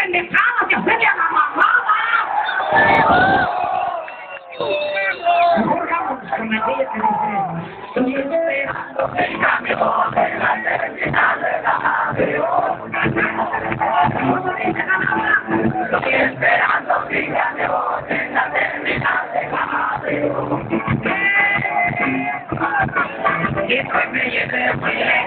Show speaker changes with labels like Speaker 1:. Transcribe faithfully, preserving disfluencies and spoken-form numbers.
Speaker 1: pendejada que hacerle a la mamada. Mejor vamos con aquella que dice, estoy esperando el cambio de la terminal de la radio. Estoy esperando mi cambio en la terminal de la radio. Y pues me llevé muy lejos.